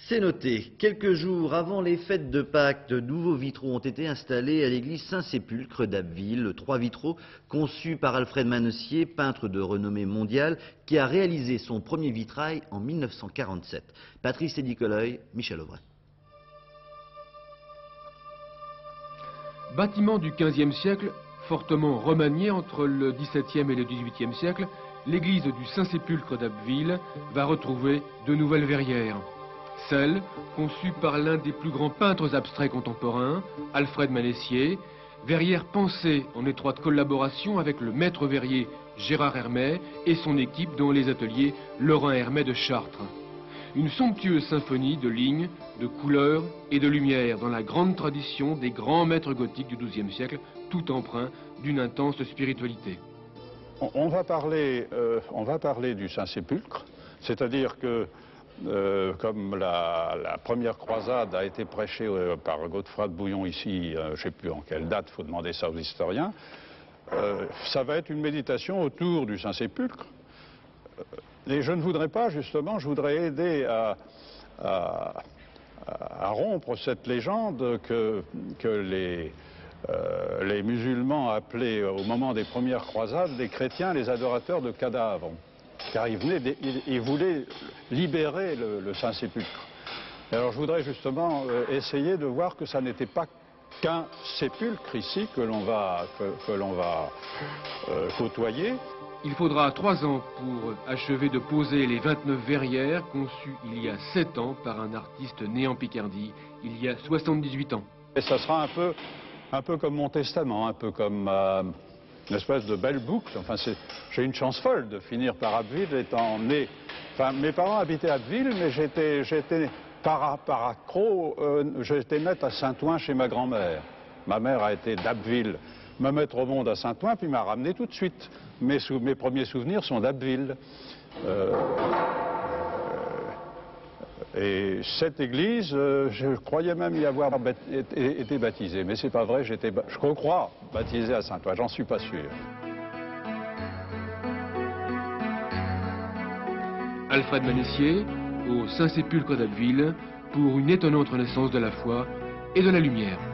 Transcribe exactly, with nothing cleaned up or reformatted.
C'est noté. Quelques jours avant les fêtes de Pâques, de nouveaux vitraux ont été installés à l'église Saint-Sépulcre d'Abbeville. Trois vitraux conçus par Alfred Manessier, peintre de renommée mondiale, qui a réalisé son premier vitrail en mille neuf cent quarante-sept. Patrice Nicolai, Michel Auvray. Bâtiment du quinzième siècle, fortement remanié entre le dix-septième et le dix-huitième siècle, l'église du Saint-Sépulcre d'Abbeville va retrouver de nouvelles verrières. Celle, conçue par l'un des plus grands peintres abstraits contemporains, Alfred Manessier, verrière pensée en étroite collaboration avec le maître verrier Gérard Hermet et son équipe dans les ateliers Laurent Hermet de Chartres. Une somptueuse symphonie de lignes, de couleurs et de lumière dans la grande tradition des grands maîtres gothiques du douzième siècle, tout empreint d'une intense spiritualité. On va parler, euh, on va parler du Saint-Sépulcre, c'est-à-dire que Euh, comme la, la première croisade a été prêchée euh, par Godefroy de Bouillon ici, euh, je ne sais plus en quelle date, il faut demander ça aux historiens, euh, ça va être une méditation autour du Saint-Sépulcre. Euh, et je ne voudrais pas, justement, je voudrais aider à, à, à rompre cette légende que, que les, euh, les musulmans appelaient au moment des premières croisades, les chrétiens, les adorateurs de cadavres. Car ils, venaient, ils, ils voulaient libérer le, le Saint-Sépulcre. Alors je voudrais justement euh, essayer de voir que ça n'était pas qu'un sépulcre ici que l'on va, que, que l'on va euh, côtoyer. Il faudra trois ans pour achever de poser les vingt-neuf verrières conçues il y a sept ans par un artiste né en Picardie, il y a soixante-dix-huit ans. Et ça sera un peu, un peu comme mon testament, un peu comme... Euh, une espèce de belle boucle. Enfin, j'ai une chance folle de finir par Abbeville étant né. Enfin, mes parents habitaient à Abbeville, mais j'étais, j'étais par, par accro, euh, j'étais net à Saint-Ouen chez ma grand-mère. Ma mère a été d'Abbeville me mettre au monde à Saint-Ouen, puis m'a ramené tout de suite. Mes, sou, mes premiers souvenirs sont d'Abbeville. Euh, Et cette église, euh, je croyais même y avoir été baptisé, mais c'est pas vrai, j'étais, je crois, baptisé à Saint-Ouen, j'en suis pas sûr. Alfred Manessier, au Saint-Sépulcre d'Abbeville, pour une étonnante renaissance de la foi et de la lumière.